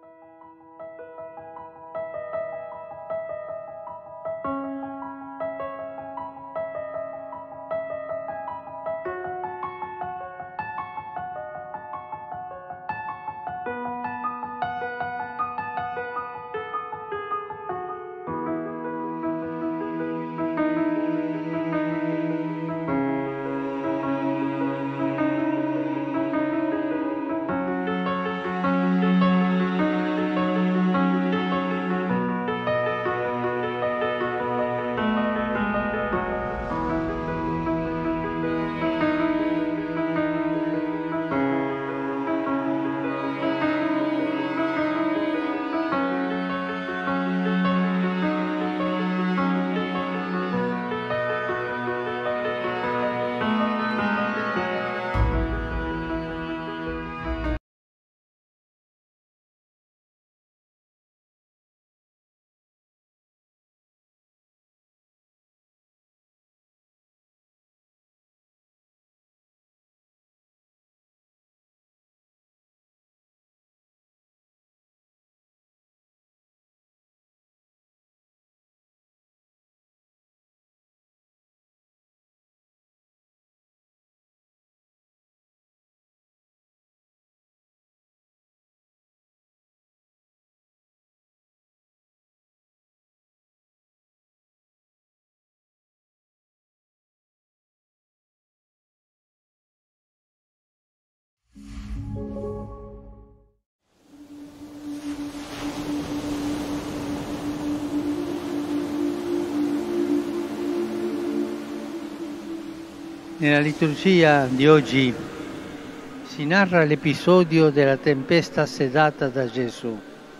Nella liturgia di oggi si narra l'episodio della tempesta sedata da Gesù.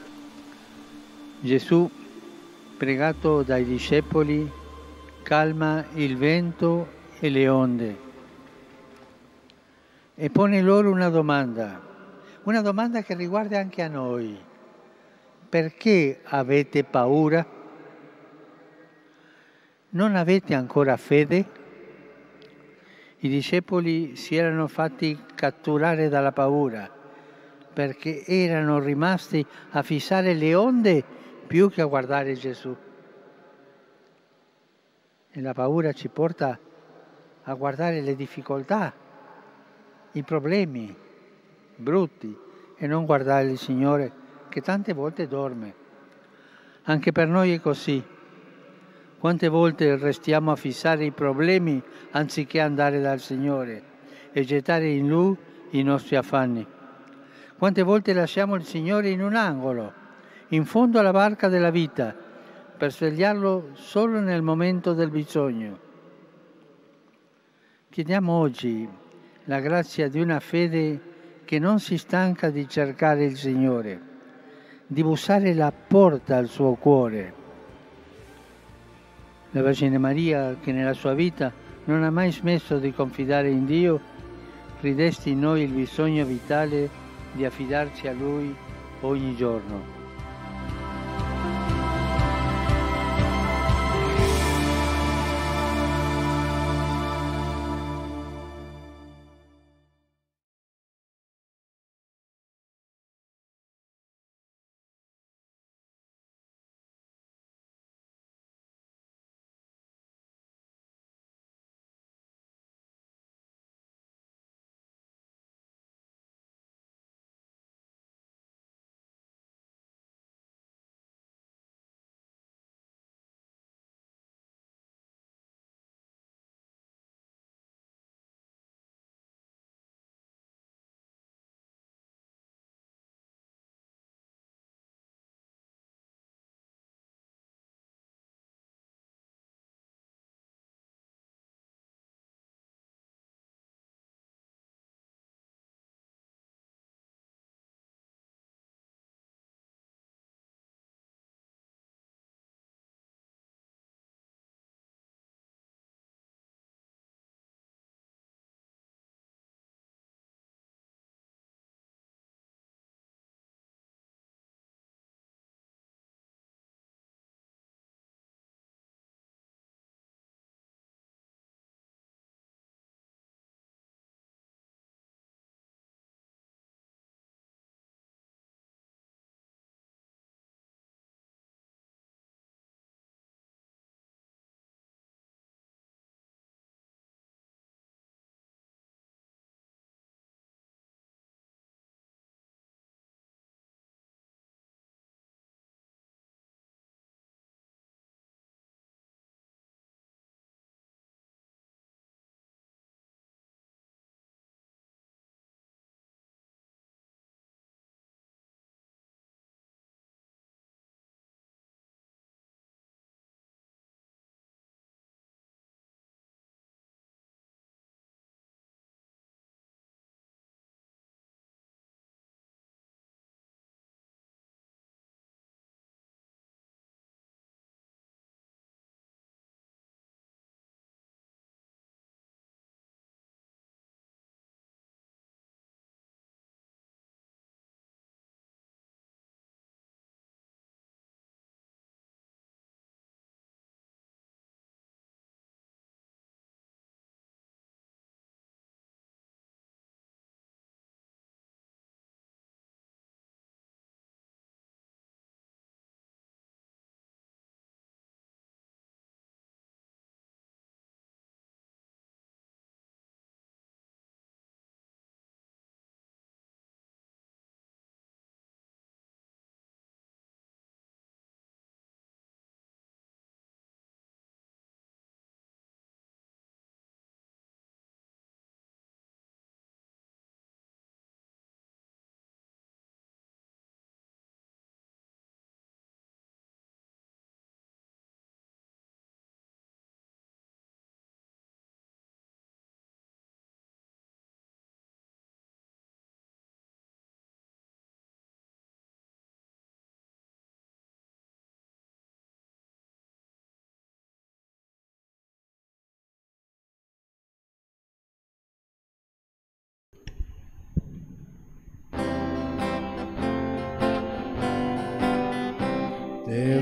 Gesù, pregato dai discepoli, calma il vento e le onde e pone loro una domanda che riguarda anche a noi. Perché avete paura? Non avete ancora fede? I discepoli si erano fatti catturare dalla paura perché erano rimasti a fissare le onde più che a guardare Gesù. E la paura ci porta a guardare le difficoltà, i problemi brutti e non guardare il Signore che tante volte dorme. Anche per noi è così. Quante volte restiamo a fissare i problemi anziché andare dal Signore e gettare in Lui i nostri affanni? Quante volte lasciamo il Signore in un angolo, in fondo alla barca della vita, per svegliarlo solo nel momento del bisogno? Chiediamo oggi la grazia di una fede che non si stanca di cercare il Signore, di bussare la porta al suo cuore. La Vergine Maria, che nella sua vita non ha mai smesso di confidare in Dio, ridesti in noi il bisogno vitale di affidarci a Lui ogni giorno.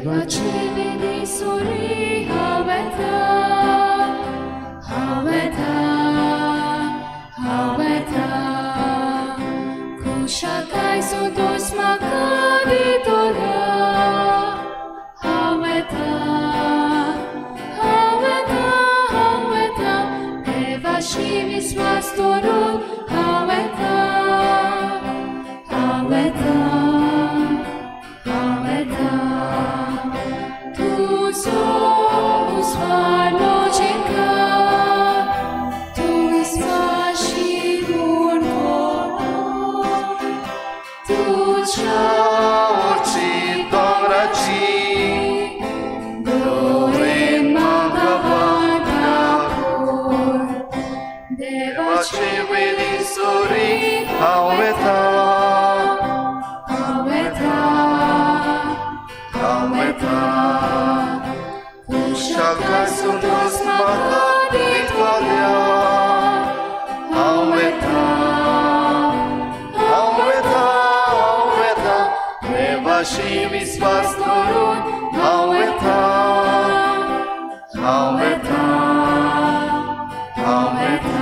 देवाचे विधी sorry हांव येता हांव येता हांव येता खुशाकाय सोदोस म्हाका दितोल्या हांव येता हांव येता हांव येता देवाशी विस्वास दवरून हांव येता हांव येता हांव येता तुजो उस्वार नोचेका तू विस्वाशी म्हूण कोण तुज्या Oči dorači, दोरेन म्हाका वाटापूर devaचे देवाचे विधी सोरी हांव येता हांव येता हांव येता खुशालकाय सोदोस म्हाका दितोल्या हांव येता हांव येता हांव येता देवाशी विस्वास दवरून हांव येता हांव येता हांव येता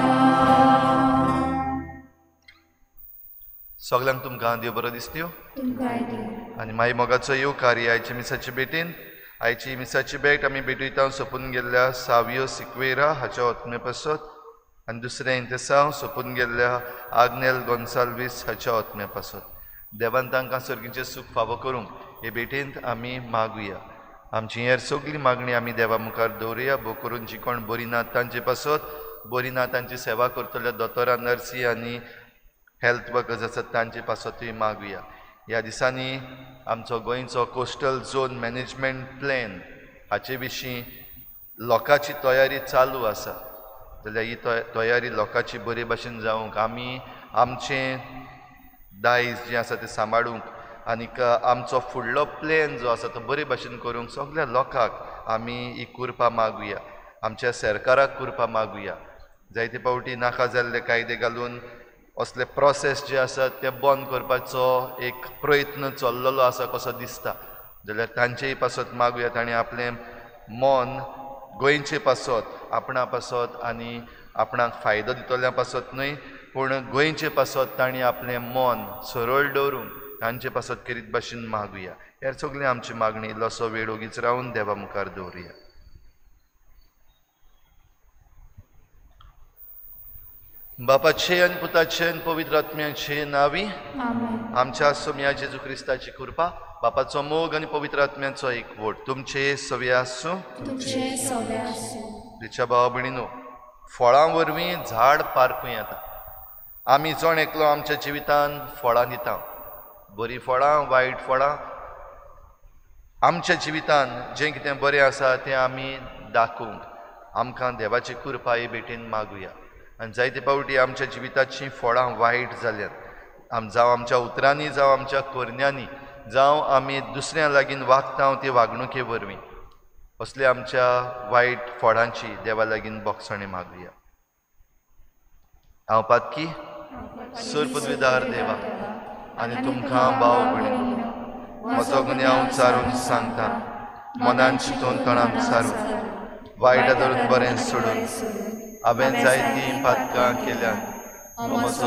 सगळ्यांक तुमकां देव बरो दिसत्यो तुमकां दिवं आनी मागीर मोगाचो येवकार आयचे मिसाचे भेटेन आयची मिसाची भेट आमी भेटयता सोंपून गेल्ल्या सावियो सिक्वेरा हाच्या ओतमे पासत आनी दुसरें इंतेसांव सोंपून गेल्ल्या आग्नेल गोन्साल्वीस हाच्या ओतमे पासत देवान तांकां सर्गीचें सूख फावो करूंक हे भेटेंत आमी मागुया आमची हेर सगळी मागणी आमी देवा मुखार दवरुया भोव करून जी कोण बरी नात तांचे पासत बरी ना तांची सेवा करतल्या दोतोरां नर्सी आनी हेल्थ वर्कर्स आसात तांचे पासतूय मागुया ह्या दिसांनी आमचो गोंयचो कोस्टल झोन मॅनेजमेंट प्लॅन हाचे विशीं लोकांची तयारी चालू आसा जाल्यार ही तयारी लोकांची बरे भाशेन जावंक आमी आमचें दायज जें आसा तें सांबाळूंक आनीक आमचो फुडलो प्लॅन जो आसा तो बरे भाशेन करूंक सगळ्या लोकांक आमी ही कुरपा मागुया आमच्या सरकाराक कुरपा मागुया जायते फावटी नाका जाल्ले कायदे घालून असले प्रोसेस जे आसात ते बंद करपाचो एक प्रयत्न चल्लेलो आसा कसो दिसता जाल्यार तांचेय पासत मागुया ताणें आपलें मन गोंयचे पासत आपणा पासत आनी आपणाक फायदो दितोल्या पासत न्हय पूण गोंयचे पासत तांणी आपलें मन सरळ दवरून तांचे पासत करीत भाशेन मागुया हेर सगळी आमची मागणी इल्लोसो वेळ ओगीच रावन देवा मुखार दवरुया बापाचे आनी पुताचे आनी पवित्र आत्म्याचे नांवी आमच्या सोम्या जेजू क्रिस्ताची कृपा बापाचो मोग आनी पवित्र आत्म्याचो एकवट तुमचे सवे आसूं तिच्या भाव भयणीनो फळां वरवीं झाड पारखूं येता आमी जण एकलो आमच्या जिवितान फळां दिता बरी फळां वायट फळां आमच्या जिवितान जें कितें बरें आसा तें आमी दाखोवंक आमकां देवाची कृपा हे भेटेन मागुया आनी जायते फावटी आमच्या जिविताचीं फळां वायट जाल्यात जावं आमच्या उतरांनी जावं आमच्या करण्यांनी जावं आमी दुसऱ्यां लागीं वागता ते वागणुके वरवीं असल्या आमच्या वायट फळांची देवा लागीं बोगसणे मागुया हांव पातकी सुरपदवीदार देवा आनी तुमकां भाव भयणीनो म्हजो गुन्यांव हांव चारून सांगता मनान चिंतून तोंडान सारून वायटा धरून बरें सोडून हांवें जायतीं पातकां केल्यात म्हजो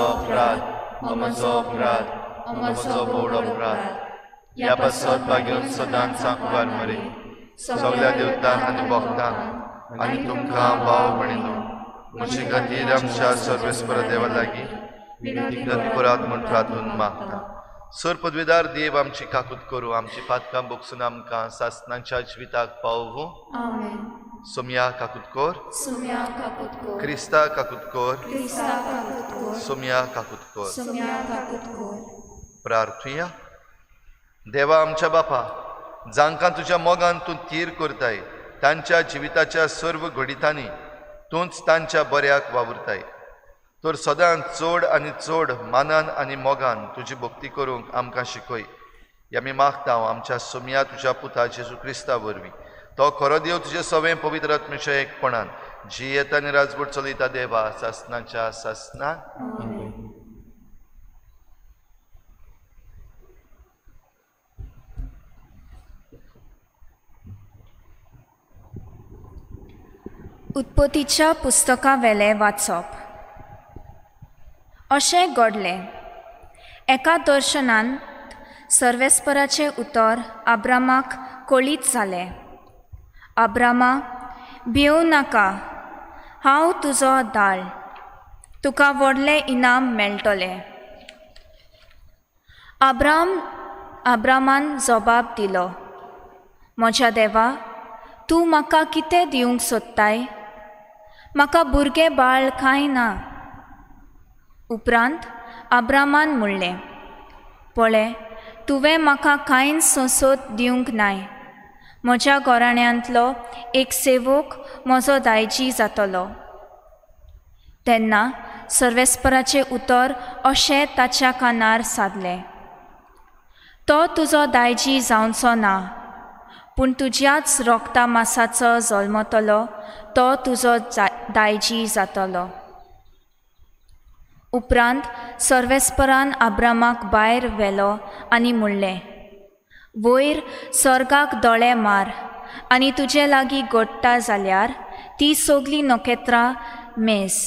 अपराध म्हजो व्हड अपराध ह्या पासत भाग्योन सदांच सांकवार मरे सगळ्या देवतांक आनी भक्तांक आनी तुमकां भाव भयणीनो म्हजे खातीर आमच्या सर्वेस्पर देवा लागीं विनंती करात म्हूण प्रार्थून मागता सर पदवीदार देव आमची काकूत करूं आमची पातकां बोगसून आमकां सासणाच्या जिविताक पावूं सोम्या काकूत कोर क्रिस्ता काकूत कोर सोम्या काकूत कोर प्रार्थुया देवा आमच्या बापा जांकां तुज्या मोगान तूं तीर करताय तांच्या जिविताच्या सर्व घडितांनी तूंच तांच्या बऱ्याक वावुरताय तर सदांच चड आनी चड मानान आनी मोगान तुजी भक्ती करूंक आमकां शिकय आमी मागता आमच्या सोम्या तुज्या पुता जेजू क्रिस्ता वरवीं तो खरो देव तुजे सवें पवित्र आत्म्याच्या एकपणान जी येता आनी राजवट चलयता देवा सासणाच्या सासणाक उत्पत्तीच्या पुस्तका वेले वाचप. अशें घडलें. एका दर्शनांत सर्वेस्पराचें उतर अब्रामाक कळीत जालें. अब्रामा, भियोव नाका, हांव तुजो दाळ, तुका व्हडलें इनाम मेळटलें. अब्रामान जबाब दिलो, म्हज्या देवा, तूं म्हाका कितें दिवंक सोदताय? म्हाका भुरगें बाळ कांय ना. उपरांत अब्रामान म्हणलें, पळय, तुवें म्हाका कांयच सोंसोत दिवंक नाय. म्हज्या घराण्यांतलो एक सेवक म्हजो दायजी जातलो. तेन्ना सर्वेस्पराचें उतर अशें ताच्या कानार सादलें, तो तुजो दायजी जावचो ना, पूण तुज्याच रोगता मासाचो जल्मतलो तो तुजो दायजी जातलो. उपरांत सर्वेस्परान अब्रामाक भायर व्हेलो आनी म्हणलें, वयर सर्गाक दोळे मार आनी तुजे लागीं घडटा जाल्यार ती सगळीं नखेत्रां मेज.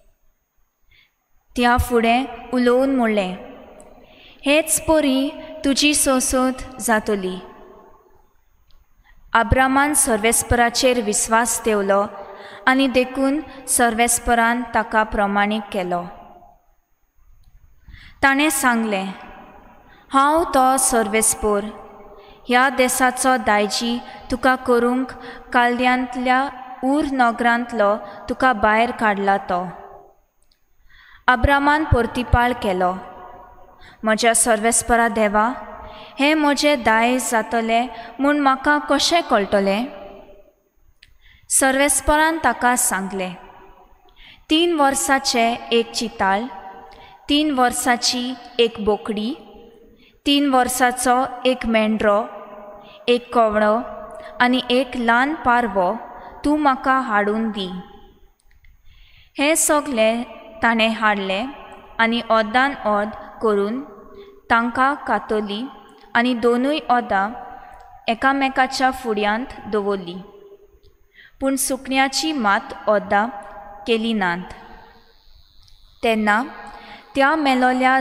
त्या फुडें उलोवन म्हणलें, हेच परी तुजी सोंसूत जातली. अब्रामान सर्वेस्पराचेर विस्वास दवरलो आनी देखून सर्वेस्परान ताका प्रमाणीक केलो. ताणें सांगलें, हांव तो सर्वेस्पर, ह्या देशाचो दायजी तुका करूंक कालद्यांतल्या ऊर नगरांतलो तुका भायर काडला तो. अब्रामान परतिपाळ केलो, म्हज्या सर्वेस्परा देवा, हें म्हजें दायज जातलें म्हूण म्हाका कशें कळटलें? सर्वेस्परान ताका सांगलें, 3 वर्साचें एक चिताळ, 3 वर्साची एक बोकडी, 3 वर्साचो एक मेंढरो, एक कोवळो आनी एक ल्हान पारवो तूं म्हाका हाडून दी. हें सगलें ताणें हाडलें आनी ओद्दान ओद करून तांकां कातली आनी दोनूय ओद्दां एकामेकाच्या फुड्यांत दवरली, पूण सुकण्याची मात ओद्दां केली नात. तेन्ना त्या मेलोल्या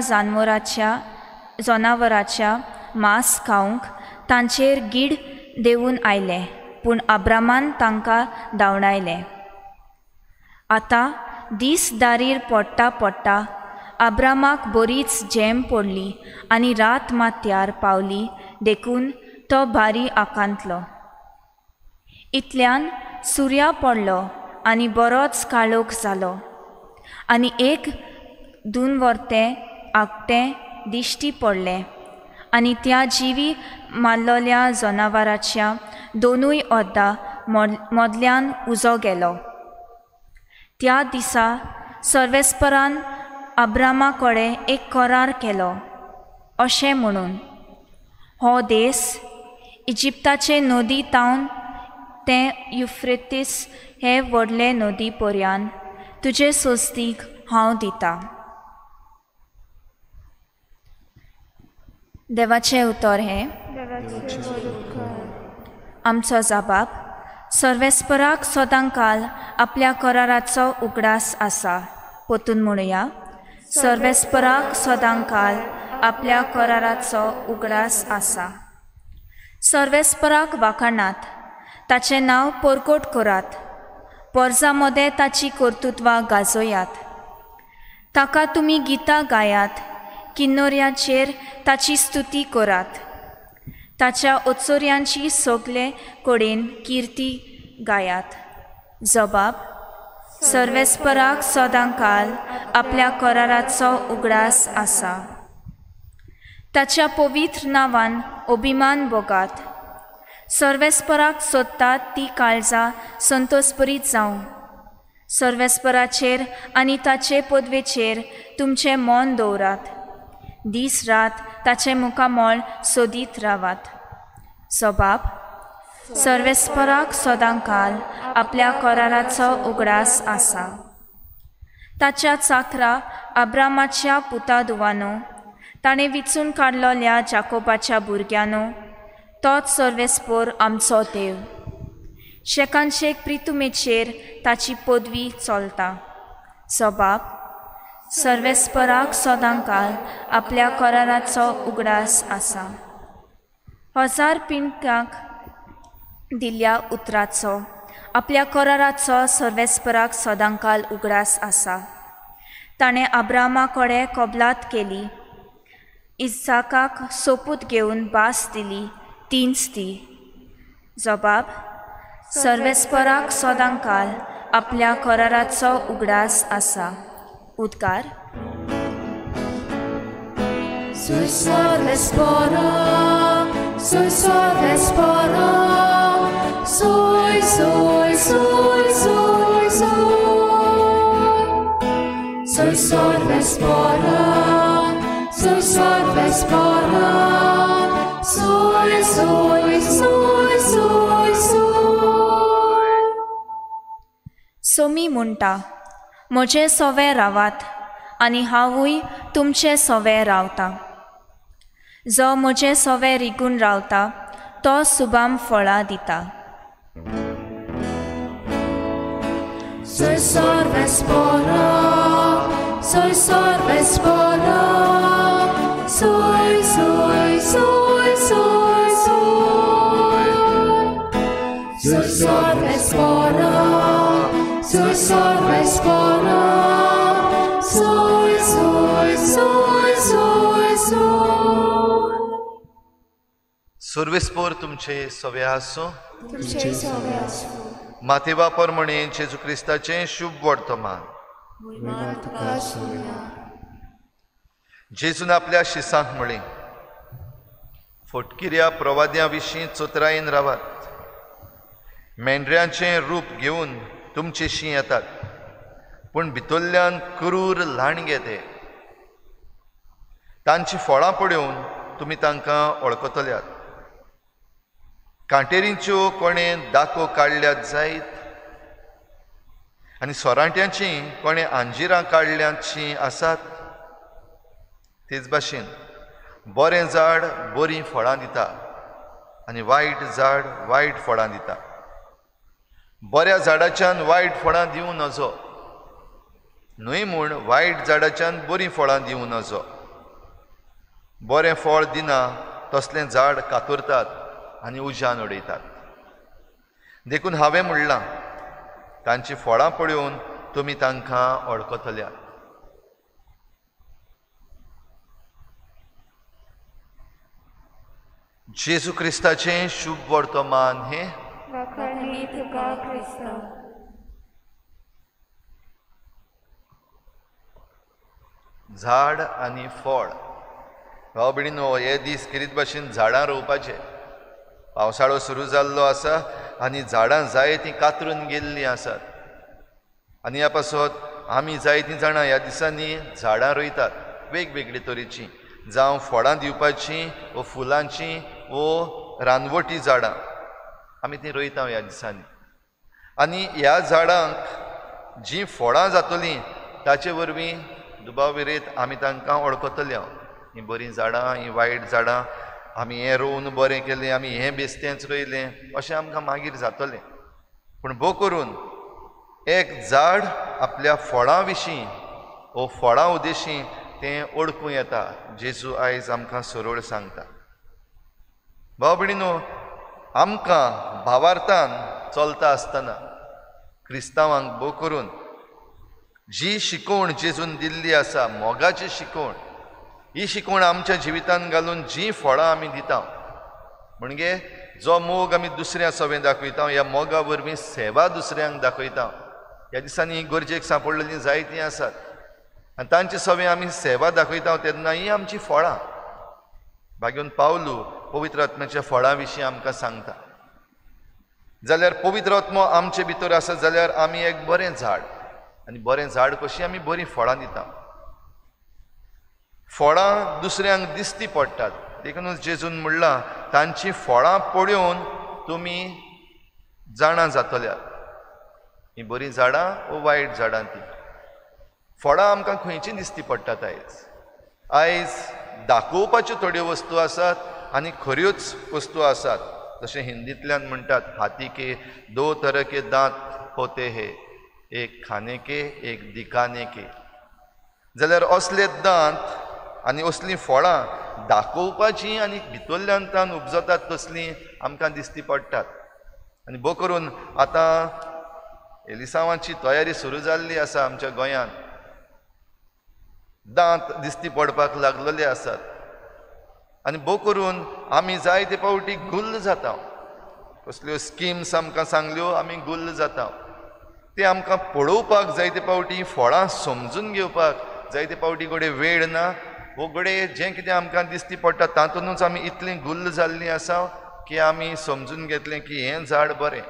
जनावराच्या मांस खावंक तांचेर गीड देवून आयले, पूण अब्रामान तांकां धांवडायलें. आतां दीस दारीर पडटा अब्रामाक बरीच झेम पडली आनी रात माथ्यार पावली देखून तो भारी आकांतलो. इतल्यान सुर्या पडलो आनी बरोच काळोख जालो आनी एक दुनवरतें आकटें दिश्टी पडलें आनी त्या जिवी मारलोल्या जनावराच्या दोनूय ओद्दां मदल्यान उजो गेलो. त्या दिसा सर्वेस्परान अब्रामा कडेन एक करार केलो, अशें म्हणून, हो देस इजिप्ताचे नदी तावन ते युफ्रेटीस हे व्हडले नदी पर्यान तुजे सोस्तीक हांव दितां. देवाचें उतर हें, आमचो जबाब, सर्वेस्पराक सदांकाल आपल्या कराराचो उगडास आसा. पोतून म्हणुया, सर्वेस्पराक सदांकाल आपल्या कराराचो उगडास आसा. सर्वेस्पराक वाखाणात, ताचें नांव परकोट करात, पर्जा मदें ताची कर्तुत्वां गाजोयात. ताका तुमी गितां गायात, किन्नोऱ्याचेर ताची स्तुती करात. ताच्या ओचोऱ्यांची सगळे कडेन किर्ती गायात. जबाब, सर्वेस्पराक सदांकाल आपल्या कराराचो उगडास आसा. ताच्या पवित्र नांवान अभिमान भोगात. सर्वेस्पराक सोदतात ती काळजां संतोषभरीत जावं. सर्वेस्पराचेर आनी ताचे पदवेचेर तुमचें मन दवरात. दीस रात ताचें मुखामळ सोदीत रावात. जबाब, सर्वेस्पराक सदांकाल आपल्या कराराचो उगडास आसा. ताच्या चाकरा अब्रामाच्या पुतादुवानो, ताणें विचून काडलोल्या जाकोबाच्या भुरग्यानो, तोच सर्वेस्पर आमचो देव. शेकांशेक प्रितुमेचेर ताची पदवी चलता. सबाब सर्वेस्पराक सदांकाल आपल्या कराराचो उगडास आसा. 1000 पिंटांक दिल्ल्या उतराचो आपल्या कराराचो सर्वेस्पराक सदांकाल उगडास आसा. ताणें अब्रामा कडेन कबलात केली, इसाकाक सोपूत घेवन भास दिली, तीच ती. जबाब सर्वेस्पराक सदांकाल आपल्या कराराचो उगडास आसा. उद्गार Sul sorvespora, sul sorvespora, soi, soi, soi, soi, soi. Sul sorvespora, sul sorvespora, soi, soi, soi, soi, soi. Somi म्हणटा, म्हजे सवे रावात आनी हांवूय तुमचे सवे रावता. जो म्हजे सवे रिगून रावता तो सुबाम फळां दिता. Sul sorvespora, sul sorvespora, soi, soi, soi, soi, soi. Sul sorvespora, sul sorvespora, soi, soi, soi, soi, soi. सर्वेस्पोर तुमचे सवे आसूं. तुमचे सवे आसूं. मातेवा परमणे जेजू क्रिस्ताचें शुभ वर्तमान. जेजून आपल्या शिसांक म्हळें, फोटकिऱ्या प्रवाद्यां विशीं चोत्रायेन रावात. मेंढऱ्यांचें रूप घेवन तुमचेशी येतात, पूण भितरल्यान क्रूर लाणगे ते. तांची फळां पळोवन तुमी तांकां वळखतल्यात. कांटेरींच्यो कोणें दाखो काडल्यात जायत, आनी सोरांट्यांचीं कोणें आंजिरां काडल्यांचीं आसात. तेच भाशेन बरें झाड बरीं फळां दिता, आनी वायट झाड वायट फळां दिता. बऱ्या झाडाच्यान वायट फळां दिवं नजो, न्हय म्हूण वायट झाडाच्यान बरीं फळां दिवं नजो. बरें फळ दिना तसलें झाड कातुरतात आनी उज्यान उडयतात. देखून हांवें म्हणलां, तांची फळां पळोवन तुमी तांकां वळखतल्यात. जेजू क्रिस्ताचें शुभ वर्तमान हें. झाड आनी फळ. भाव भयणीनो, हे दीस कितें भाशेन झाडां रोवपाचे. पावसाळो सुरू जाल्लो आसा आनी झाडां जायतीं कातरून गेल्लीं आसात. आनी ह्या पासत आमी जायतीं जाणां ह्या दिसांनी झाडां रोयतात, वेगवेगळे तरेचीं, जावं फळां दिवपाचीं वो फुलांचीं वो रानवटी झाडां. आमी तीं रोयता ह्या दिसांनी. आनी ह्या झाडांक जीं फळां जातलीं ताचे वरवीं दुबाविरेत आमी तांकां वळखतले. हीं बरीं झाडां, हीं वायट झाडां. आमी हें रोवन बरें केलें, आमी हें बेश्टेंच रोयलें, अशें आमकां मागीर जातलें. पूण भोव करून एक झाड आपल्या फळां विशीं वो फळां उद्देशीं तें ओळखूं येता. जेजू आयज आमकां सरळ सांगता. भाव भयणीनो, आमकां भावार्थान चलता आसतना क्रिस्तांवांक भोव करून जी शिकवण जेजून दिल्ली आसा, मोगाची शिकवण, ही शिकवण आमच्या जिवितान घालून जी फळां आमी दिता, म्हणजे जो मोग आमी दुसऱ्या सवें दाखयता, ह्या मोगा वरवीं सेवा दुसऱ्यांक दाखयता. ह्या दिसांनी ही गरजेक सांपडलेलीं जायतीं आसात आनी तांचे सवें आमी सेवा दाखयता तेन्ना ही आमची फळां. भाग्यून पावलू पवित्र आत्म्याच्या फळां विशीं आमकां सांगता. जाल्यार पवित्र आत्मो आमचे भितर आसा जाल्यार आमी एक बरें झाड. आनी बरें झाड कशीं आमी बरीं फळां दिता. फळां दुसऱ्यांक दिसती पडटात. देखूनच जेजून म्हणलां, तांची फळां पळोवन तुमी जाणां जातल्यात. हीं बरीं झाडां वो वायट झाडां तीं. फळां आमकां खंयचीं दिसती पडटात आयज. आयज दाखोवपाच्यो थोड्यो वस्तू आसात आनी खऱ्योच वस्तू आसात. जशें हिंदींतल्यान म्हणटात, हाथी के 2 तरह के दांत होते हैं, एक खाने के, एक दिखाने के. जाल्यार असले दांत आनी असलीं फळां दाखोवपाचीं आनी भितरल्यान तान उपजतात तसलीं आमकां दिश्टी पडटात. आनी भोव करून आतां एलिसांवाची तयारी सुरू जाल्ली आसा आमच्या गोंयांत. दांत दिश्टी पडपाक लागलेले आसात आनी भोव करून आमी जायते पावटी गुल्ल जाता. कसल्यो स्किम्स आमकां सांगल्यो आमी गुल्ल जाता. ते आमकां पळोवपाक जायते पावटी, फळां समजून घेवपाक जायते पावटी घडये वेळ ना. वो घडये जें कितें आमकां दिश्टी पडटा तातूंतूच आमी इतलीं गुल्ल जाल्लीं आसा की आमी समजून घेतलें की हें झाड बरें.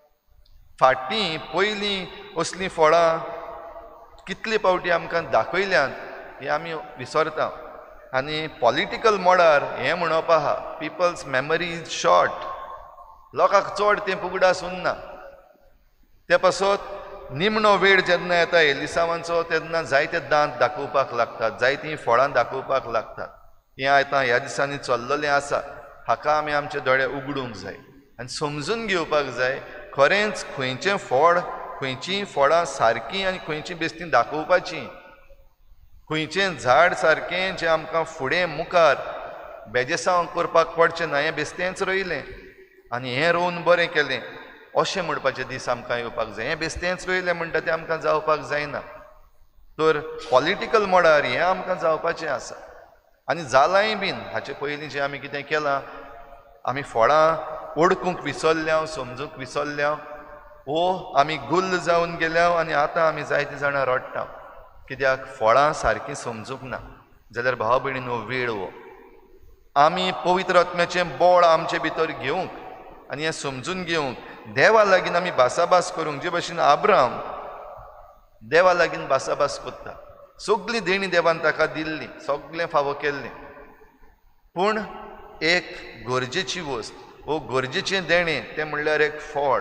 फाटीं पयलीं असलीं फळां कितले पावटी आमकां दाखयल्यात हें आमी विसरता. आनी पॉलिटिकल मोडार हें म्हणप आहा, पिपल्स मेमरी इज शॉर्ट. लोकांक चड तें पुगडास उरना. ते पासत निमणो वेळ जेन्ना येता एलिसांवाचो तेन्ना जायते दांत दाखोवपाक लागतात, जायतीं फळां दाखोवपाक लागतात. हें आतां ह्या दिसांनी चल्लेलें आसा. हाका आमी आमचे दोळे उगडूंक जाय आनी समजून घेवपाक जाय खरेंच खंयचें फळ, खंयचीं फळां सारकीं आनी खंयचीं बेश्टीं दाखोवपाचीं. खंयचें झाड सारकें जें आमकां फुडें मुखार बेजेसांव करपाक पडचें ना, हें बेश्टेंच रोयलें आनी हें रोवन बरें केलें अशें म्हणपाचे दीस आमकां येवपाक जाय. हें बेश्टेंच रोयलें म्हणटा तें आमकां जावपाक जायना. तर पॉलिटिकल मोडार हें आमकां जावपाचें आसा. आनी जालांय बीन. हाचे पयलीं जें आमी कितें केलां, आमी फळां ओळखूंक विसरल्या, समजूंक विसरल्या, वो आमी गुल्ल जावन गेल्या आनी आतां आमी जायतीं जाणां रडटा. कित्याक फळां सारकीं समजूंक ना. जाल्यार भाव भयणीनो, वेळ वो. आमी पवित्र आत्म्याचें बळ आमचे भितर घेवंक आनी हें समजून घेवंक, देवा लागीं आमी भासाभास करूंक, जे भशेन आब्राम देवा लागीं भासाभास करता. सगळीं देणी देवान ताका दिल्ली, सगळें फावो केल्लें. पूण एक गरजेची वस्त, वो गरजेचें देणें तें म्हणल्यार एक फळ.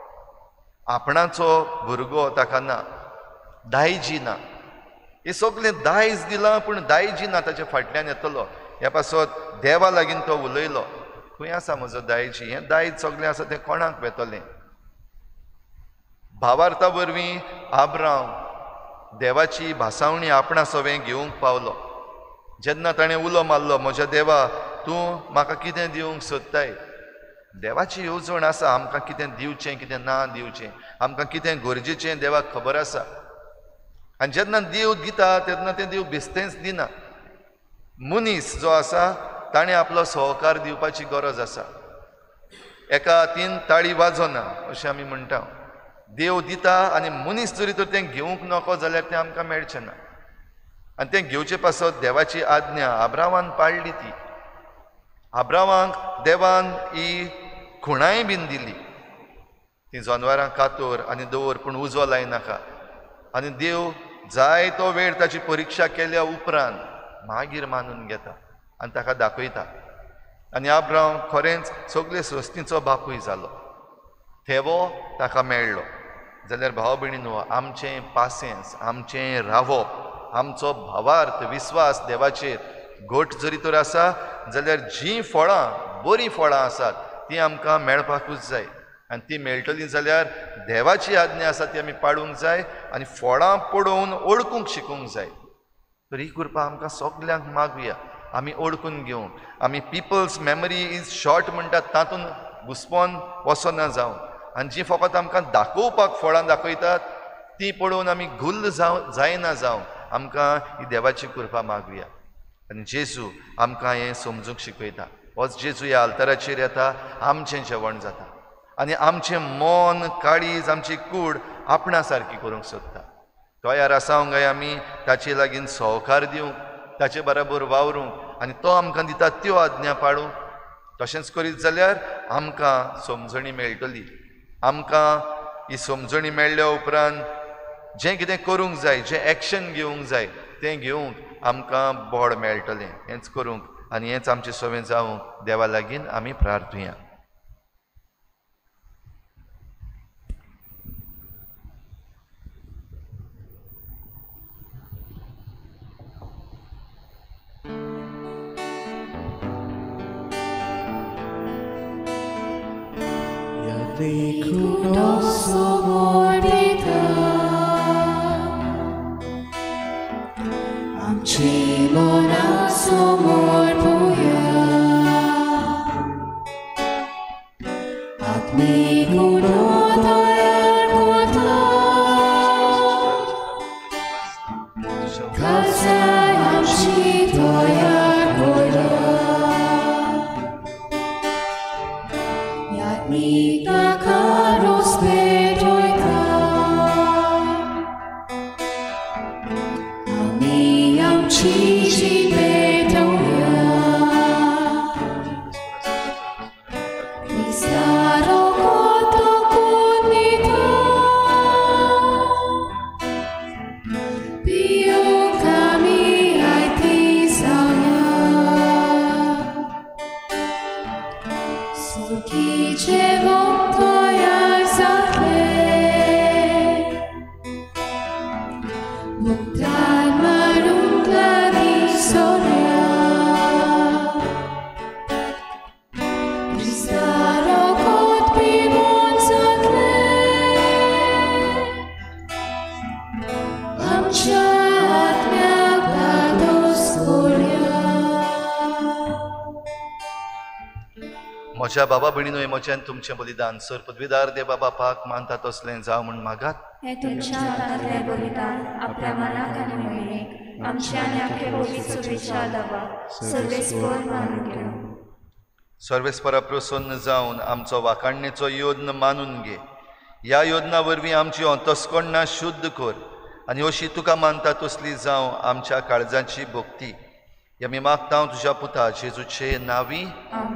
आपणाचो भुरगो ताका ना, दायजी ना. हें सगळें दायज दिलां पूण दायजी ना ताच्या फाटल्यान येतलो. ह्या पासत देवा लागीं तो उलयलो, खंय आसा म्हजो दायजी? हें दायज सगळें आसा तें कोणाक वेतलें? भावार्था वरवीं आब्राम देवाची भासावणी आपणा सवें घेवंक पावलो. जेन्ना ताणें उलो मारलो, म्हज्या देवा तूं म्हाका कितें दिवंक सोदताय? देवाची येवजण आसा आमकां कितें दिवचें, कितें ना दिवचें, आमकां कितें गरजेचें देवाक खबर आसा. आनी जेन्ना देव दिता तेन्ना तें देव बेश्टेंच दिना. मनीस जो आसा ताणें आपलो सहकार दिवपाची गरज आसा. एका हातीन ताळी वाजना अशें आमी म्हणटा. देव दिता आनी मनीस जरी तर तें घेवंक नको जाल्यार तें आमकां मेळचें ना. आनी तें घेवचे पासत देवाची आज्ञा आब्रामान पाळ्ळी. ती आब्रामांक देवान ही खुणाय बीन दिली, ती जनावरां कातोर आनी दवर पूण उजो लायनाका. आनी देव जाय तो वेळ ताची परिक्षा केल्या उपरांत मागीर मानून घेता आनी ताका दाखयता. आनी आब्राम खरेंच सगळे सृश्टीचो बापूय जालो. थेवो ताका मेळ्ळो. जाल्यार भाव भयणीनो, आमचें पासेंस, आमचें रावप, आमचो भावार्थ विस्वास देवाचेर घट जरी तर आसा जाल्यार जीं फळां, बरीं फळां आसात तीं आमकां मेळपाकूच जाय. आनी ती मेळटली जाल्यार देवाची आज्ञा आसा ती आमी पाळूंक जाय आनी फळां पळोवन ओळखूंक शिकूंक जाय. तर ही कृपा आमकां सगल्यांक मागुया. आमी ओळखून घेवंक. आमी पिपल्स मेमरी इज शॉर्ट म्हणटात तातूंत घुस्पोन वचना जावं. आनी जीं फकत आमकां दाखोवपाक फळां दाखयतात तीं पळोवन आमी गुल्ल जायना जावं. आमकां ही देवाची कृपा मागुया. आनी जेजू आमकां हें समजूंक शिकयता. होच जेजू ह्या आल्ताराचेर येता, आमचें जेवण जाता आनी आमचें मन, काळीज, आमची कूड आपणा सारकी करूंक सोदता. तयार आसांक जाय आमी ताचे लागीं सहकार दिवंक, ताचे बराबर वावरूंक आनी तो आमकां दिता त्यो आज्ञा पाळूंक. तशेंच करीत जाल्यार आमकां समजणी मेळटली. आमकां ही समजणी मेळ्ळ्या उपरांत जें कितें करूंक जाय, जें एक्शन घेवंक जाय तें घेवंक आमकां बळ मेळटलें. हेंच करूंक आनी हेंच आमचें सवें जावंक देवा लागीं आमी प्रार्थुया. म्हज्या बाबा भयणीनो म्हज्यान तुमचें बलिदान सर पदवीदार देव बाबा पाक मानता तसलें जाव म्हूण मागात. हे तुमच्या हातांतलें बलिदान आपल्या मनाक आनी मयेक आमच्या आनी आख्खे पवित्र विचार लावाक सर्वेस्पर मानून घेवं. सर्वेस्परा प्रसन्न जावन आमचो वाखाणणेचो योद्न मानून घे. ह्या योजना वरवीं आमची अंतस्करणां शुद्ध कर आनी अशी तुका मानता तसली जावं आमच्या काळजांची भक्ती. हे आमी मागता तुज्या पुता जेजूचे नांवी.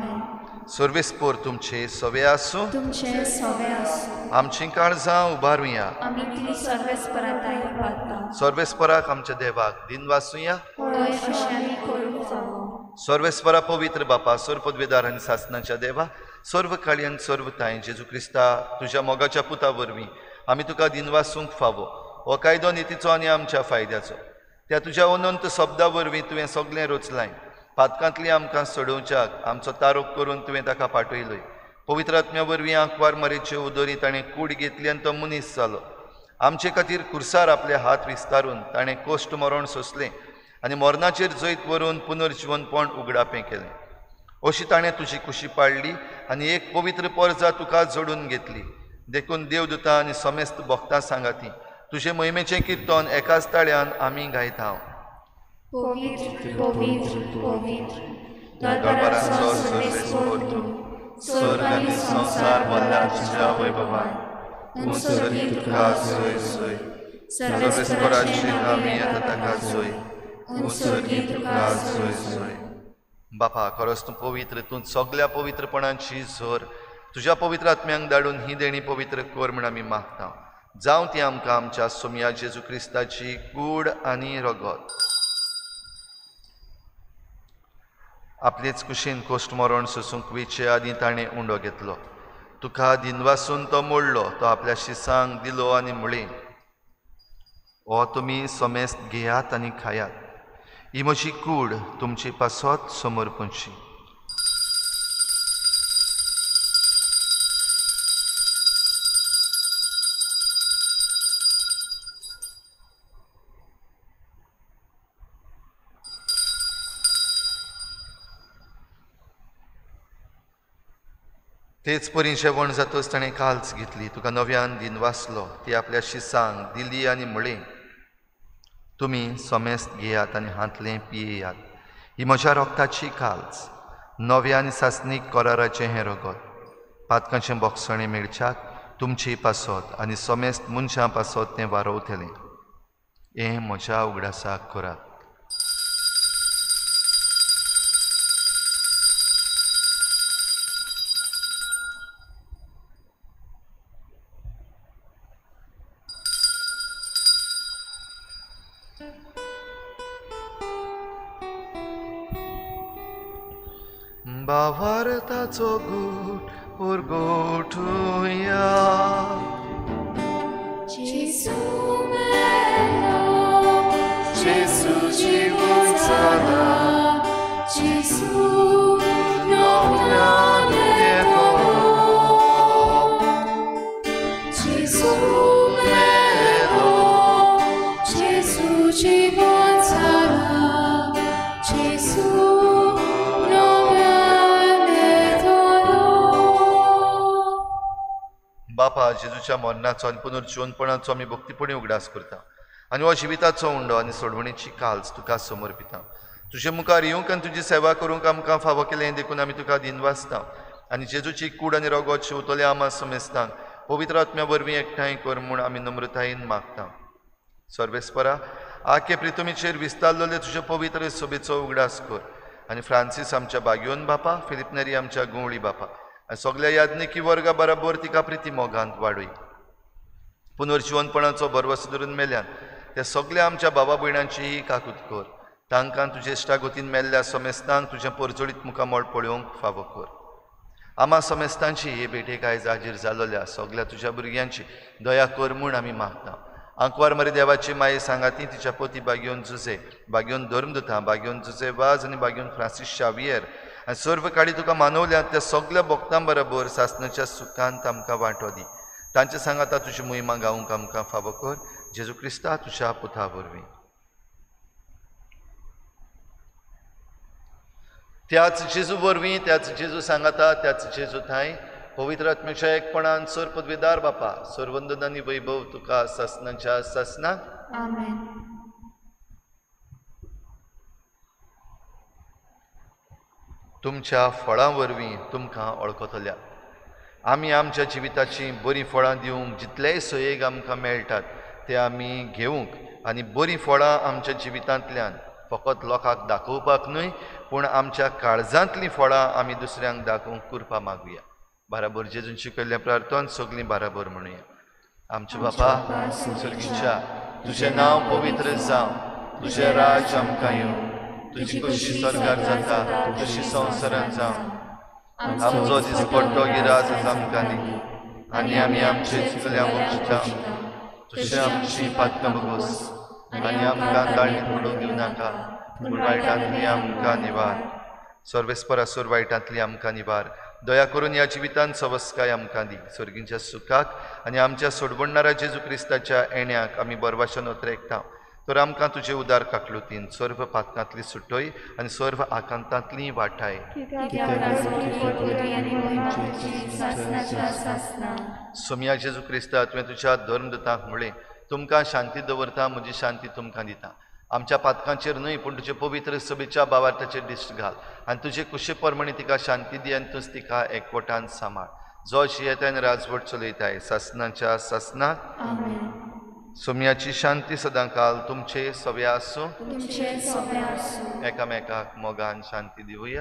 सर्वेस्पर तुमचे सवे आसूं. तुमचे सवे आसूं. आमची काळजां उबारुया. आमी ती सर्वेस्पराताय पावता. सर्वेस्पराक आमच्या देवाक दिन वाचुया. होय अशें आमी करूंक फावो. सर्वेस्परा पवित्र बापा सर पदवीदार आनी सासणाच्या देवा सर्व काळी आनी सर्व ताई जेजू क्रिस्ता तुज्या मोगाच्या पुता वरवीं आमी तुका दिन वाचूंक फावो. हो कायदो नितीचो आनी आमच्या फायद्याचो. त्या तुज्या अनंत शब्दा वरवीं तुवें सगळें रचलाय. पातकांतली आमकां सोडोवच्याक आमचो तारोप करून तुवें ताका पाठयलोय. पवित्र आत्म्या वरवीं आंकवार मरेचे उदोरी ताणें कूड घेतली आनी तो मनीस जालो. आमचे खातीर खुर्सार आपले हात विस्तारून ताणें कोश्ट मरण सोंसलें आनी मरणाचेर जैत व्हरून पुनर्जीवनपण उगडापें केलें. अशी ताणें तुजी कुशी पाळली आनी एक पवित्र परजा तुका जोडून घेतली. देखून देवदूतां आनी समेस्त भक्तां सांगाती तुजे महिमेचें किर्तन एकाच ताळ्यान आमी गायता. पवित्र पवित्र पवित्र दरबाराचो सर्वेस्पर तूं, स्वर्ग आनी संसार भरला तुज्या वैभवान. उत्सर्गी तुका सोय सोय, सर्वेस्पराची नांवी येता ताका सोय. उत्सर्गी तुका सोय सोय. बापा खरोच तूं पवित्र. तूं सगळ्या पवित्रपणाची झर तुज्या पवित्र आत्म्यांक धाडून ही देणी पवित्र कर म्हूण आमी मागता. जावं ती आमकां आमच्या सोमया जेजू क्रिस्ताची कूड आनी रगत. आपलेच कुशीन कोश्ट मरण सोसूंक वेचे आदी ताणें उंडो घेतलो. तुका दिन वासून तो मोडलो. तो आपल्या शिसांक दिलो आनी म्हळें हो तुमी समेस्त घेयात आनी खायात. ही म्हजी कूड तुमची पासत समर्पणची. तेच परी जेवण जातच ताणें काल्च घेतली. तुका नव्यान दिन वाचलो. ती आपल्या शिसांक दिली आनी म्हळें तुमी समेस्त घेयात आनी हातलें पियेयात. ही म्हज्या रोगताची काल्च नव्या आनी सासनीक कराराचें हें रगत. पातकांचें बोगसणें मेळच्याक तुमची पासत आनी समेस्त मनशां पासत तें वारोवतलें. हें म्हज्या उगडासाक करात. भावार्थाचो गूट परगोठुया. जेसू मेलो, जेसू जिवंत जाला, जेसू नव्यान येतो. बापा जेजूच्या मरणाचो आनी पुनर्जीवनपणाचो आमी भक्तीपणी उगडास करता आनी हो जिविताचो उंडो आनी सोडवणेची काल्स तुका समर्पिता. तुजे मुखार येवंक आनी तुजी सेवा करूंक आमकां फावो केलें देखून आमी तुका दिनवासता आनी जेजूची कूड आनी रगत शिवतले आमा समेस्तांक पवित्र आत्म्या वरवीं एकठांय कर म्हूण आमी नम्रतायेन मागता. सर्वेस्परा आखे प्रितुमीचेर विस्तारलेले तुजे पवित्र सभेचो उगडास कर आनी फ्रांसीस आमच्या बागयोन बापा, फिलिप नेरी आमच्या गुंवळी बापा आनी सगळ्या याज्ञिकी वर्गा बराबर तिका प्रिती मोगांत वाडय. पुनर्जीवनपणाचो भरवसो धरून मेल्यान ते सगळ्या आमच्या भावा भयणांची काकूत कर. तांकां तुजे इश्टागोतीन मेल्ल्या समेस्तांक तुजें परजोडीत मुखामोळ पळोवंक फावो कर. आमा समेस्तांची हे भेटेक आयज हाजीर जालोल्या सगळ्या तुज्या भुरग्यांची दया कर म्हूण आमी मागता. आंकवार मरे देवाची माये सांगाती तिच्या पोती बागयोन जुजे, बागयोन धर्मदुतां, बागयोन जुजे वाज आनी बागयोन फ्रांसीस शावियर आनी सर्व काडी तुका मानवल्यात त्या सगळ्या भक्तां बरोबर सासणाच्या सुखांत आमकां वांटो दी. तांचे सांगाता तुजी मोहिमा गावंक आमकां फावो कर. जेजू क्रिस्ता तुज्या पुता वरवीं. त्याच जेजू वरवीं, त्याच जेजू सांगाता, त्याच जेजू थंय पवित्र आत्म्याच्या एकपणान सर पदवेदार बापा, सर वंदन आनी वैभव तुका सासणाच्या सासणाक. आमेन. तुमच्या फळां वरवीं तुमकां वळखतल्या आमी आमच्या जिविताची बरीं फळां दिवंक जितलेय सयेग आमकां मेळटात ते आमी घेवंक आनी बरीं फळां आमच्या जिवितांतल्यान फकत लोकांक दाखोवपाक न्हय पूण आमच्या काळजांतलीं फळां आमी दुसऱ्यांक दाखोवंक करपा मागुया. बाराबर जेजून शिकयल्लें प्रार्थन सगळीं बाराबर म्हणुया. आमचे बापा सर्गीच्या तुजें नांव पवित्र जावं, तुजें राज आमकां येवं, तुजी कशी स्वर्गार जाता तशी संवसारांत जावं. आमचो दिसपट्टो गिराज आमकां दी आनी आमी आमचे चुकल्यांक बक्षिता तशें आमची पातकां बगोस आनी आमकां दाळीत पडूंक दिवं नाका पूण वायटांतली आमकां निवार. सर्वेस्परा सोर वायटांतली आमकां निवार. दया करून ह्या जिवितांत सवस्काय आमकां दी. सर्गींच्या सुखाक आनी आमच्या सोडवणणाऱ्या जेजू क्रिस्ताच्या येण्याक आमी बरवाशान उतरेकता. तर आमकां तुजे उदार काकलुतीन सर्व पातकांतली सुटोय आनी सर्व आकांतांतली वाटाय. सोम्या जेजू क्रिस्ता तुवें तुज्या धर्मदूतांक म्हळें तुमकां शांती दवरता, म्हजी शांती तुमकां दिता. आमच्या पातकांचेर न्हय पूण तुजे पवित्र सभेच्या बावार्थाचेर दिश्ट घाल आनी तुजे कुशे परमणी तिका शांती दी आनी तूंच तिका एकवटान सांबाळ. जो जियेतान राजवट चलयताय सासणाच्या सासणाक. सोम्याची शांती सदांकाल तुमचे सवे आसूं. एकामेकाक मोगान शांती दिवया.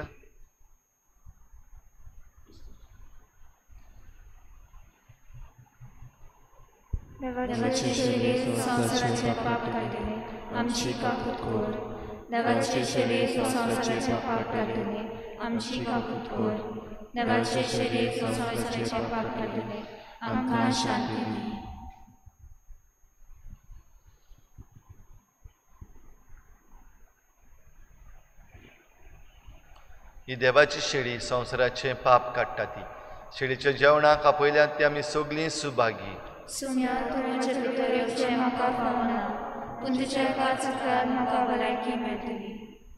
देवाचे शरीर संसाराचे पाप काढले आमची काकूत कर. देवाचे शरीर संसाराचे पाप काढले आमची काकूत कर. देवाचे शरीर संसाराचे पाप काढले आमकां शांती दी. ही देवाची शेळी संवसाराचे पाप काडटा ती. शेळीच्या जेवणाक आपयल्यांत ती आमी सगळीं सुभागी. सुम्या तुवें भितर येवचें म्हाका फावना पूण तुज्या काळजांत म्हाका भलायकी मेळटली.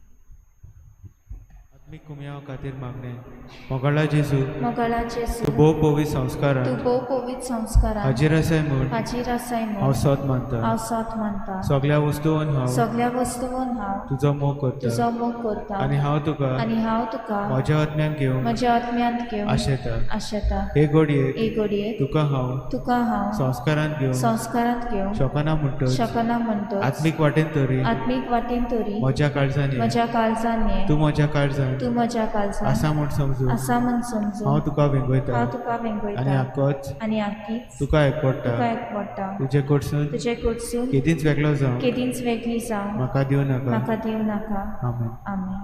आत्मीक कुम्या खातीर मागणें. मोगाळा जेजू, तूं भोव पवित्र संस्कारांत हाजीर आसाय म्हूण हांव सत मानता. सगळ्या वस्तूंत हांव तुजो मोग करता आनी हांव तुका म्हज्या आत्म्यांत घेवन आशेता. हे घडये तुका हांव संस्कारांत घेवन शकना म्हणटच आत्मीक वाटेन तरी म्हज्या काळजांत तूं म्हज्या काळजांत आसा म्हूण समजून हांव तुका वेंगयता आनी आख्खीच तुका एकवडटा. तुजे कडसून केदींच वेगळी जावं म्हाका दिवं नाका. आमेन.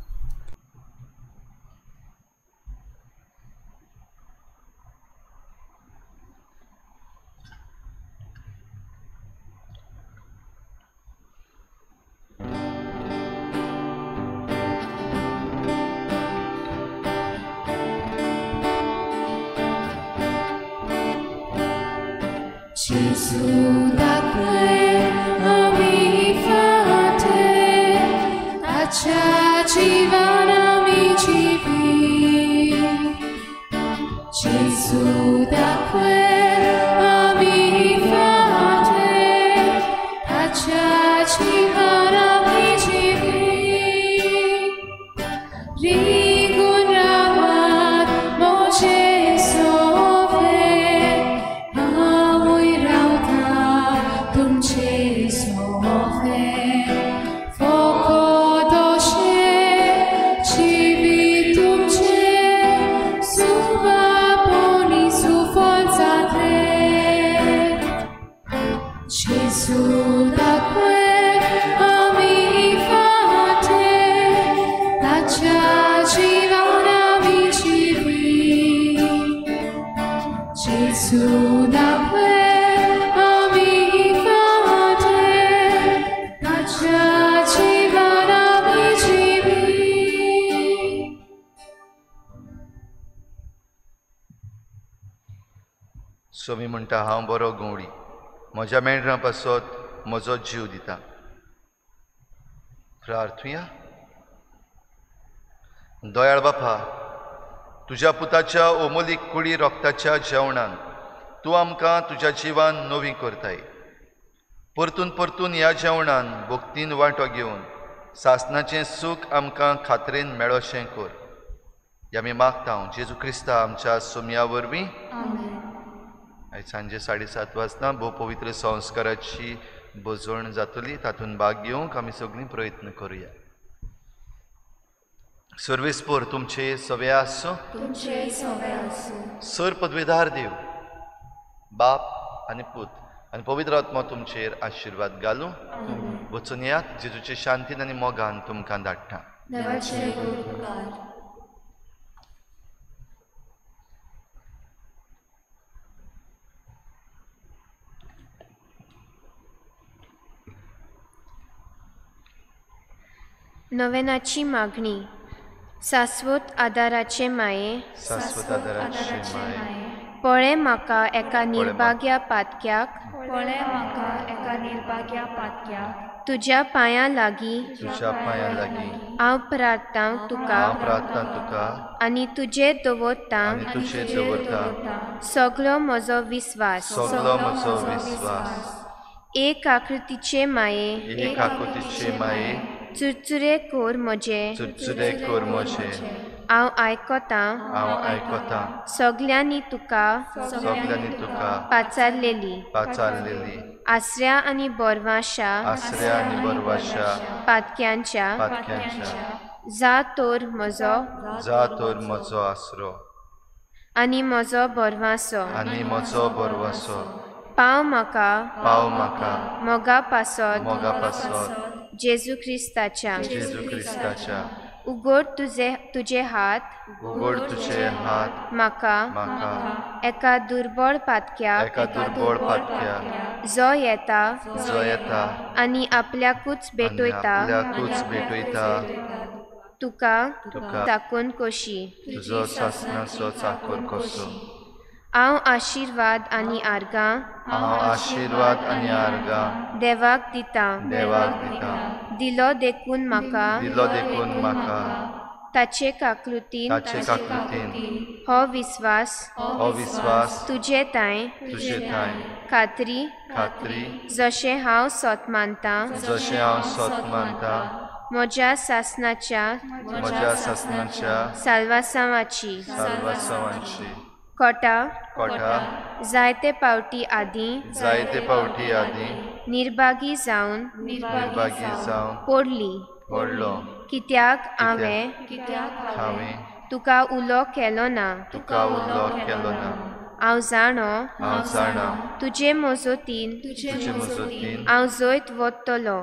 Gesù da quel ami fate acciaci vanamici vi. Gesù da quel स्वामी म्हणटा हांव बरो गवळी, म्हज्या मेंढरां पासत म्हजो जीव दिता. प्रार्थुया. दयाळ बापा, तुज्या पुताच्या ओमोलीक कुडी रोगताच्या जेवणान तूं आमकां तुज्या जिवान नवी करताय. परतून परतून ह्या जेवणान भक्तीन वांटो घेवन सासणाचें सूख आमकां खात्रेन मेळोशें कर. ह्या आमी मागता जेजू क्रिस्ता आमच्या सोमया वरवीं. आयज सांजे 7:30 वाजता भोव पवित्र संस्काराची बजवण जातली. तातूंत भाग घेवंक आमी सगळीं प्रयत्न करुया. सर्वेस्पर तुमचे सवे आसूं. सर पदवेदार देव बाप आनी पूत आनी पवित्र आत्मा तुमचेर आशिर्वाद घालूं. वचून येयात. जेजूचे शांतीन आनी मोगान तुमकां धाडटा. नवेनाची मागणी. शाश्वत आदाराचे माये, पळे म्हाका एका निर्भाग्या पातक्याक, तुज्या पांयां लागीं हांव प्रार्थना तुका आनी तुजे दवरता सगळो म्हजो विस्वास. एक आकृतीचे माये, चुरचुरे कोर म्हजे, हांव आयकता सगळ्यांनी तुका पाचारलेली. आसऱ्या आनी बोरवाशा पातक्यांच्या जा तोर म्हजो आसरो आनी म्हजो बोरवासो. पाव म्हाका मोगा पासत जेजू क्रिस्ताच्या. उगड तुझे हात म्हाका एका दुर्बळ पातक्याक जो येता आनी आपल्याकूच भेटयता तुका ताकून कशी. हांव आशिर्वाद आनी आर्गां देवाक दिता. दिलो देखून म्हाका ताचे काकृतीन हो विश्वास तुजे ताय खात्री जशें हांव सोत मानता म्हज्या सासणाच्या साल्वासावाची. कोटा जायते पावटी आदीं निर्भागी जावन पडलो. कित्याक हांवें तुका उलो केलो ना. हांव जाणो तुजे मजतीन हांव जैत वतलो.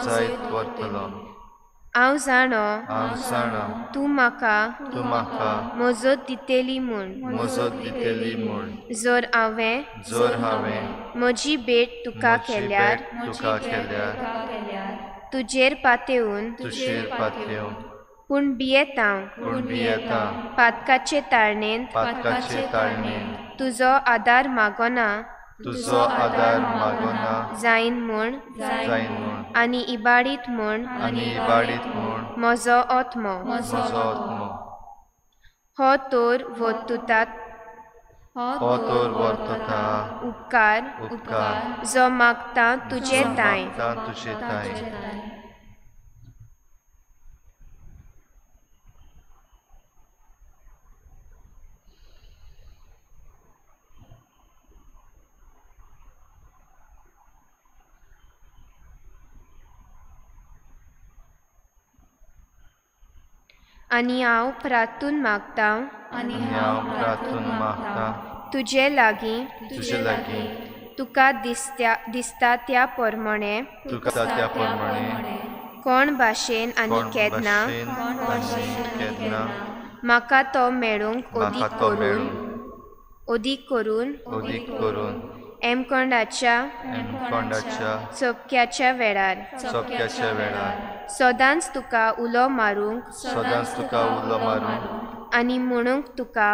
हांव जाणो तूं म्हाका मजत दितेली म्हूण. जर हांवें म्हजी भेट तुका केल्यार तुजेर पातयेवन पूण भियेता पातकाचे ताळणेन तुजो आदार मागोना जायन म्हूण आनी इबाडीत म्हूण म्हजो आत्मो. हो तोर उपकार जो मागता तुजे ताय. आनी हांव प्रार्थून मागता तुजे लागीं तुका दिसता त्या प्रमाणे कोण भाशेन आनी केदना म्हाका तो मेळूंक ओदीक करून एमकोंडाच्या चोपक्याच्या वेळार सदांच तुका उलो मारूंक आनी म्हणूंक तुका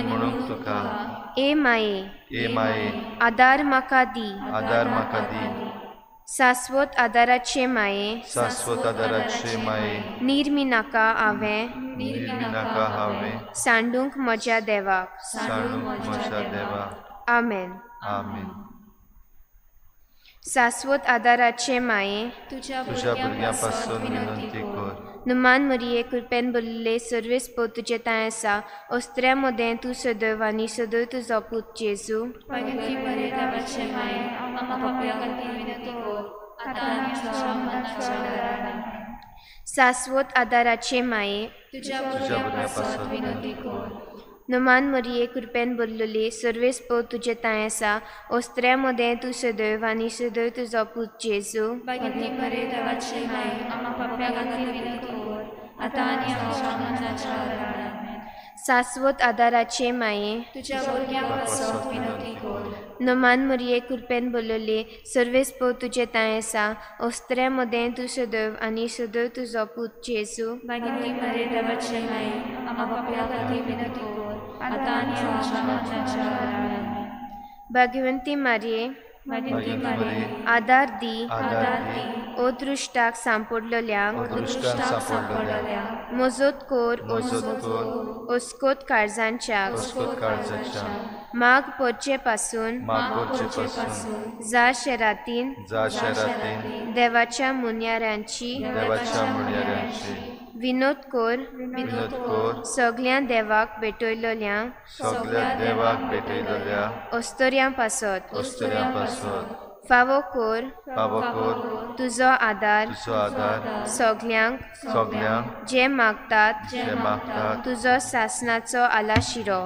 ए माये आदार म्हाका दी शाश्वत आदाराचे माये निर्मी नाका हांवें सांडूंक म्हज्या देवाक आमेन. शाश्वत आदाराचे माये तुझ्या भुरग्यां-पासून विनंती कर. नुमान मरिये कृपेन भरलेले सर्वेस पो तुजे ताय आसा ओस्त्र्या मदें तूं सदैव आनी सदैव तुजो पूत जेजू शाश्वत आदाराचे माये तुझ्या भुरग्यां-पासून विनंती कर. नुमान मरिये कृपेन भरलेले सर्वेस पो तुजे ताय आसा ओस्त्र्या मदें तूं सदैव आनी सदैव तुजो पूत जेजू शाश्वत आदाराचे माये तुझ्या भुरग्यां-पासून विनंती कर. नुमान मरिये कृपेन भरलेले सर्वेस पो तुजे ताय आसा ओस्त्र्या मदें तूं सदैव आनी सदैव तुजो पूत जेजू भाग्यवंती मारिये आदार दी ओ दृश्टाक सांपडलेल्यांक मजत कोर ओस्कोत काळजांच्या माग पोरचे पासून जा शेरातीन देवाच्या मुन्याऱ्यांची विनोद कोर सगळ्या देवाक भेटयलोल्या ओस्तोऱ्यां पासत फावो कोर तुजो आदार सगळ्यांक जे मागतात तुजो सासनाचो आलाशिरो.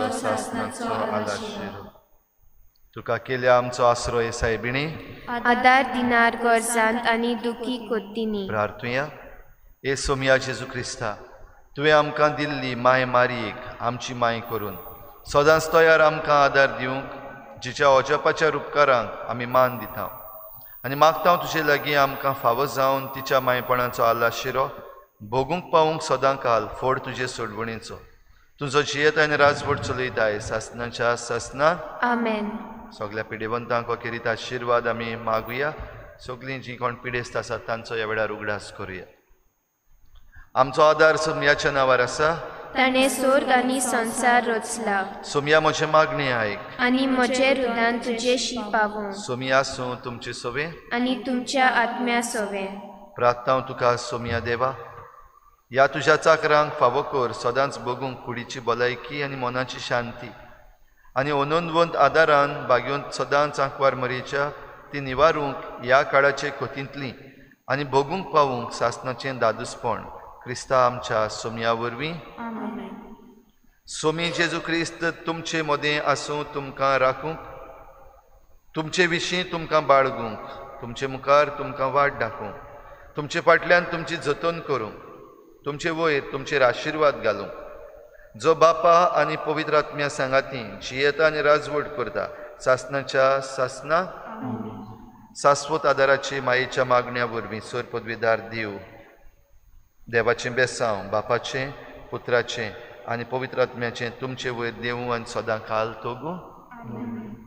तुका केल्या आमचो आसरो हे सायबिणी आदार दिनार गरजांत आनी दुखी कोत्तिनी. प्रार्थुया. ए सोमिया जेजू क्रिस्ता, तुवें आमकां दिल्ली माय मारयेक आमची माय करून सदांच तयार आमकां आदार दिवंक जिच्या ओजपाच्या उपकारांक आमी मान दिता आनी मागता तुजे लागीं आमकां फावो जावन तिच्या मायपणाचो आलाशिरो भोगूंक पावूंक सदां काल फोड तुजे सोडवणीचो तुजो जियेत आनी राजवट चलयताय सासनाच्या सासनांत. आमेन. सगळ्या पिडेवंतांक वखेरीत आशिर्वाद आमी मागुया. सगळीं जीं कोण पिडेस्त आसात तांचो ह्या वेळार उगडास करुया. आमचो आदार सोमयाच्या नांवार आसा. ताणें स्वर्ग आनी संसार रचला. सोमया म्हजे मागणी आयक आनी म्हजे हृदयान तुजेशी पावूं. सोमया सूं तुमचे सोवे आनी तुमच्या आत्म्या सोवे. प्रार्थना तुका सोमया देवा, ह्या तुज्या चाकरांक फावो कर सदांच बगूंक कुडीची भलायकी आनी मनाची शांती आनी ओनंदवंत आदारान बागेवंत सदांच आंकवार मरेच्या ती निवारूंक ह्या काळाचे खोतींतली आनी बगूंक पावूंक सासनाचें दादूसपण क्रिस्ता आमच्या सोमया वरवीं. सोमी जेजू क्रिस्त तुमचे मदें आसूं तुमकां राखूंक, तुमचे विशीं तुमकां बाळगूंक, तुमचे मुखार तुमकां वाट दाखोवंक, तुमचे फाटल्यान तुमची जतन करूंक, तुमचे वयर तुमचेर आशिर्वाद घालूंक, जो बापा आनी पवित्र आत्म्या सांगाती जियेता आनी राजवट करता सासनाच्या सासना शाश्वत आदाराची मायेच्या मागण्या वरवीं सोर पदवीदार दिव देवाचें बेसांव बापाचें पुत्राचें आनी पवित्र आत्म्याचें तुमचे वयर देवूं आनी सदां काल तोगूं.